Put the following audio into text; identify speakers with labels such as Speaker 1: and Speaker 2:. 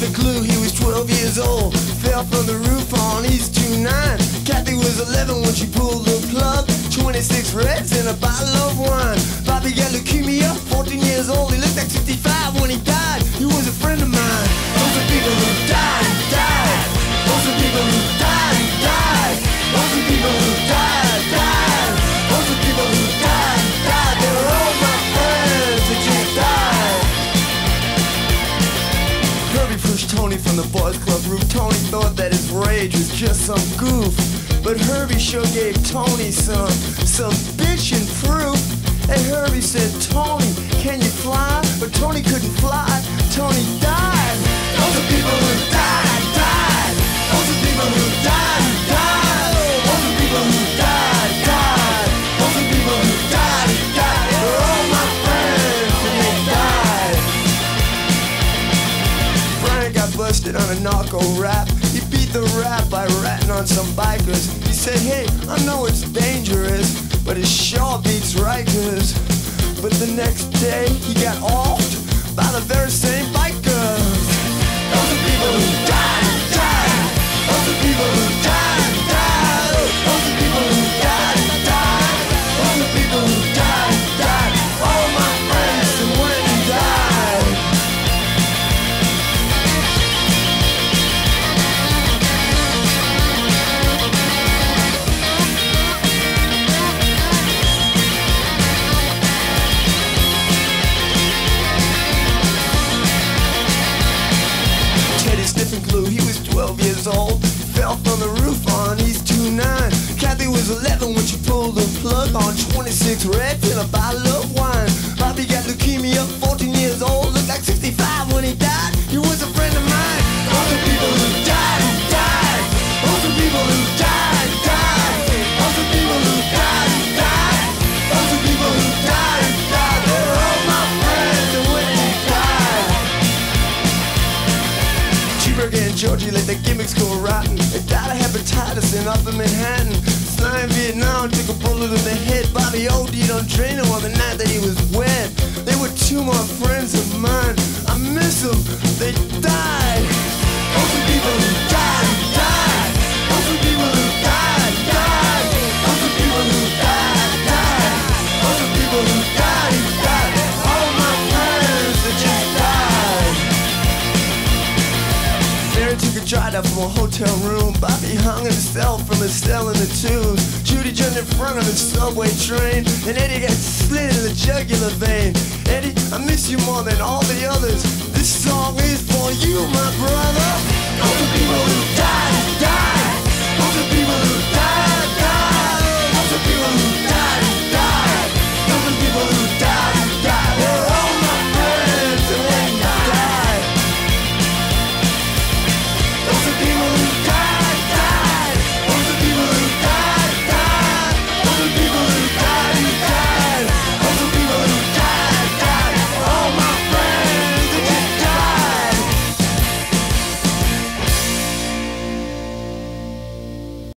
Speaker 1: different clue, he was 12 years old. Fell from the roof on East 29. Kathy was 11 when she pulled the plug. 26 reds and a bottle of wine. Bobby got leukemia, 14 years old. He looked like 65 when he died. He was a friend of mine. Those are people who died, died. Those are people who died, died. Those are people who died, died. Those are people who died, died. They were all my friends that just died. Herbie pushed Tony from the boys club roof. Tony thought that his rage was just some goof, but Herbie sure gave Tony some bitchin' proof. And Herbie said, Tony, can you fly? But Tony couldn't fly. Tony died. Those are people who died, died. Those are people who died, died. Those are people who died, died. Those are people who died, died. They're all my friends and they died. Brian got busted on a narco rap. He beat the rap by ratting on some bikers. He said, hey, I know it's dangerous, but it sure beats Rikers. But the next day he got offed by the very same bikers. Those are people who died, died. Those are people who died, died. Those are people who died, died. Those are people who died, died. All my friends and when he died. He was 12 years old, fell from the roof on East 29. Kathy was 11 when she pulled the plug on 26 reds and a bottle of wine. Bobby got leukemia, 14 years old, looked like 65 when he died. He was a friend of mine. Those are people who died, died. Those are people who died, died. Those are people who died, died. Those are people who died, died. They're all my friends and when they died. Cheeseburger and Georgie let the gimmicks go rotten. They died of hepatitis in Upper Manhattan. Sly in Vietnam took a bullet in the head. Bobby OD'd on Drano on the night that he was wed. They were two more friends of mine. I miss them, they died. Those are people who died, died. Those are people who died, died. Those are people who died, died. Those are people who died, died. All my friends that just died. Mary took a drive up from a hotel room. Bobby hung himself from his cell in the tubes. Judy jumped in front of his subway train, and Eddie got slit in the jugular vein. Eddie, I miss you more than all the others. This song is for you, my brother. Those are people who died.